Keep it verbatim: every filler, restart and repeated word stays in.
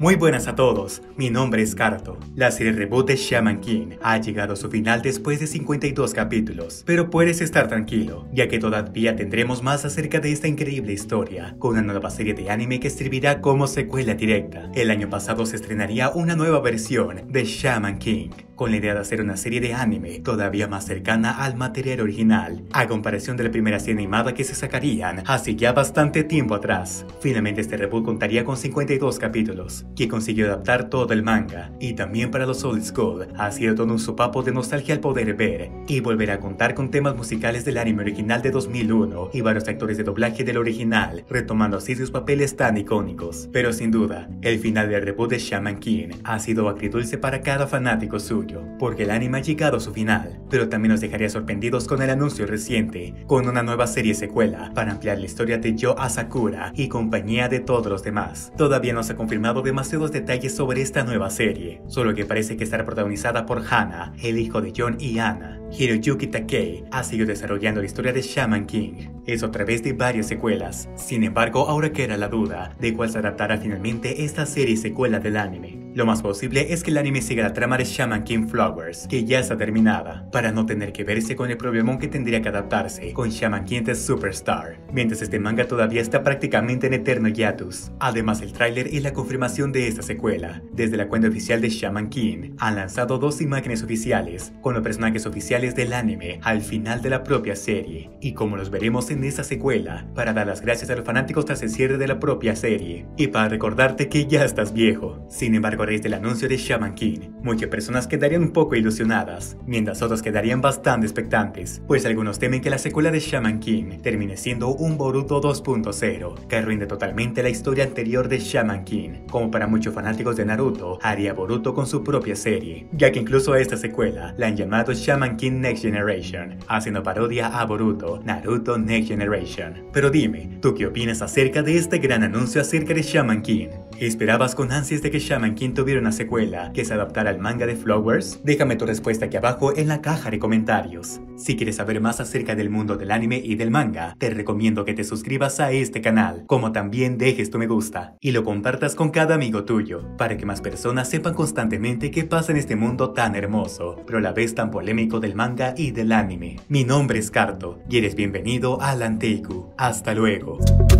Muy buenas a todos, mi nombre es Carto. La serie reboot de Shaman King ha llegado a su final después de cincuenta y dos capítulos, pero puedes estar tranquilo, ya que todavía tendremos más acerca de esta increíble historia, con una nueva serie de anime que servirá como secuela directa. El año pasado se estrenaría una nueva versión de Shaman King, con la idea de hacer una serie de anime todavía más cercana al material original, a comparación de la primera serie animada que se sacarían hace ya bastante tiempo atrás. Finalmente este reboot contaría con cincuenta y dos capítulos, que consiguió adaptar todo el manga, y también para los old school ha sido todo un sopapo de nostalgia al poder ver y volver a contar con temas musicales del anime original de dos mil uno y varios actores de doblaje del original, retomando así sus papeles tan icónicos. Pero sin duda, el final del reboot de Shaman King ha sido agridulce para cada fanático suyo, porque el anime ha llegado a su final, pero también nos dejaría sorprendidos con el anuncio reciente, con una nueva serie secuela para ampliar la historia de Yo Asakura y compañía de todos los demás. Todavía no se ha confirmado demasiados detalles sobre esta nueva serie, solo que parece que estará protagonizada por Hana, el hijo de Jon y Anna. Hiroyuki Takei ha seguido desarrollando la historia de Shaman King, eso a través de varias secuelas. Sin embargo, ahora queda la duda de cuál se adaptará finalmente esta serie secuela del anime. Lo más posible es que el anime siga la trama de Shaman King Flowers, que ya está terminada, para no tener que verse con el problemón que tendría que adaptarse con Shaman King The Superstar, mientras este manga todavía está prácticamente en eterno hiatus. Además, el tráiler y la confirmación de esta secuela, desde la cuenta oficial de Shaman King, han lanzado dos imágenes oficiales con los personajes oficiales del anime al final de la propia serie, y como los veremos en esta secuela, para dar las gracias a los fanáticos tras el cierre de la propia serie, y para recordarte que ya estás viejo. Sin embargo, a raíz del anuncio de Shaman King, muchas personas quedarían un poco ilusionadas, mientras otros quedarían bastante expectantes, pues algunos temen que la secuela de Shaman King termine siendo un Boruto dos punto cero, que arruine totalmente la historia anterior de Shaman King, como para muchos fanáticos de Naruto haría Boruto con su propia serie, ya que incluso a esta secuela la han llamado Shaman King Next Generation, haciendo parodia a Boruto, Naruto Next Generation. Pero dime, ¿tú qué opinas acerca de este gran anuncio acerca de Shaman King? ¿Esperabas con ansias de que Shaman King tuviera una secuela que se adaptara al manga de Flowers? Déjame tu respuesta aquí abajo en la caja de comentarios. Si quieres saber más acerca del mundo del anime y del manga, te recomiendo que te suscribas a este canal, como también dejes tu me gusta y lo compartas con cada amigo tuyo, para que más personas sepan constantemente qué pasa en este mundo tan hermoso, pero a la vez tan polémico del manga y del anime. Mi nombre es Carto y eres bienvenido a Lanteiku. Hasta luego.